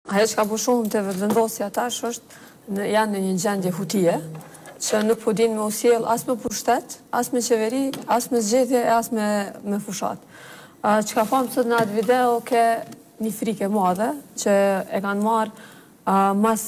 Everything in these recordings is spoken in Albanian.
Ajo që ka po shohim të vendosja tash është janë në një gjendje hutie, që nuk po dinë me usjell as me pushtet, as me qeveri, as me zgjedhje, as me fushat. Që ka famë sot në atë video ke një frike madhe, që e kanë marë mas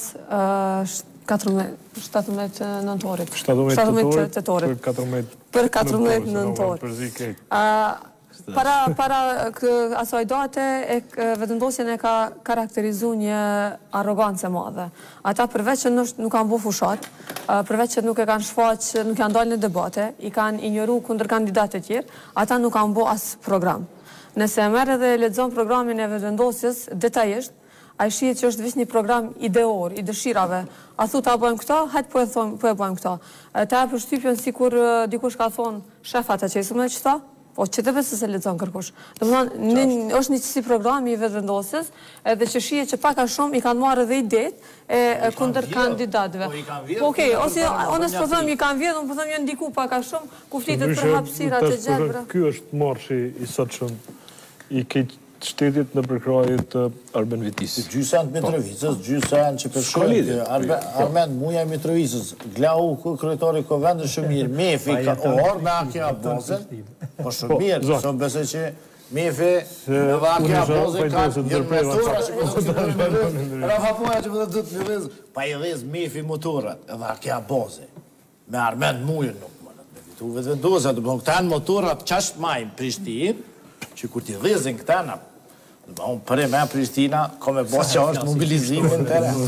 17 nëntorit. 17 tetorit. Për 14 nëntorit. Para asaj date, vetëvendosjen e ka karakterizu një arogancë madhe. Ata përveç që nuk kanë bo fushat, përveç që nuk e kanë shfaq, nuk kanë dalë në debate, i kanë ignoru kundër kandidatë tjerë, ata nuk kanë bo as program. Nëse merë dhe lexon programin e vetëvendosjes detajisht, a i shihet që është veç një program ideor, i dëshirave. A thu ta bëjmë këta, hajtë po e bëjmë këta. Ta e përshtypjen si kur dikush ka thonë shefat e qesu me qëta, po që të besë se lexon kërkush. Është një qësi programi i vetëvendosjes, edhe që shihet që pak a shumë i kanë marrë edhe idetë kundër kandidatëve. Po okej, ose onës po thëmë i kanë vjedhë, unë po thëmë janë ndiku pak a shumë, ku flitet për hapësirat e gjatë. Ky është marshi i sotshëm i këtë shtetit në përkrajit Arben Vitis. Gjysën të Mitrovicës, gjysën që përshkojnë Armen Muja Mitrovicës, Glau kryetari Kovendë Shëmirë, Mefi ka orë me Akja Bozën, po Shëmirë, së besoj që Mefi me Akja Bozën ka njërë motora që po të të Rafa Poja që po të të të pa i dhez Mefi motorat edhe Akja Bozën, me Armen Mujën nuk më në të vitu vetëvendosja, të bënë këtanë motorat qasht majnë Prishtinë, që kur t'i dhezin këtana, unë për e me Prishtina, ka me bos që është mobilizimin të re.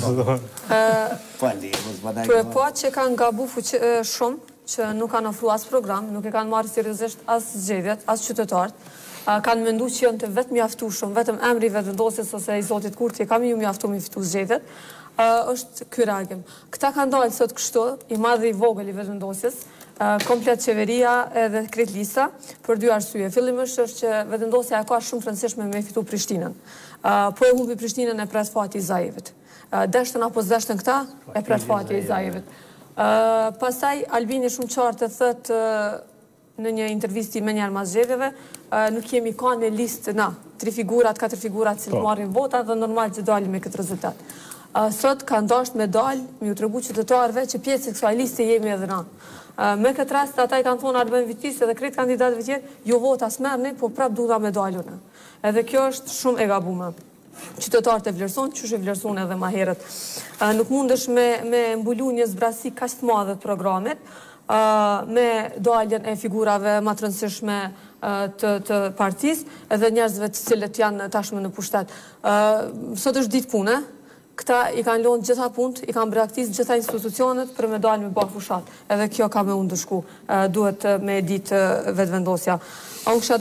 Tu e po që kanë gabu shumë, që nuk kanë ofru as program, nuk e kanë marrë seriozisht as zgjedhjet, as qytetarët, kanë mendu që janë të vetë mjaftu shumë, vetëm emri vetëvendosjes ose i Zotit Kurti, kam ju mjaftu mi fitu zgjedhjet, është ky reagim. Këta kanë dalë sot kështu, i madhe i vogël i vetëvendosjes, komplet qeveria edhe kretë lista, për dy arsye. Fillimisht është që vetëvendosja ka shumë të rëndësishme me fitu Prishtinën. Po e humbi Prishtinën e pret fati i Zajevit. Deshtën apo zdeshtën këta, e pret fati i Zajevit. Pastaj, Albini shumë qartë të thëtë në një intervisti me njerë mas zgjedhjeve, nuk jemi ka në listë na, 3 figurat, 4 figurat cilë marrin vota dhe normal që dalim me këtë rezultat. Sot ka ndasht me dalë, mi u tregu qytetarëve që pjesë e kësaj liste jemi edhe na. Me këtë rast, ata i kanë thonë Arben Vitis edhe kretë kandidatëve tjerë, jo vota s'merrni, po prap duha me dalune. Edhe kjo është shumë e gabume. Qytetarët e vlerëson, qysh e vlerëson edhe ma herët. Nuk mundesh me mbulu një zbrasi kaq të madhe të programit, me daljen e figurave ma të rëndësishme të partis, edhe njerëzve të cilët janë tashme në pushtet. Sot është ditë pune, këta i kanë lonë gjitha punët, i kanë braktis gjitha institucionet për me dalë me bëhë fushat. Edhe kjo ka me undëshku, duhet me ditë vetëvendosja.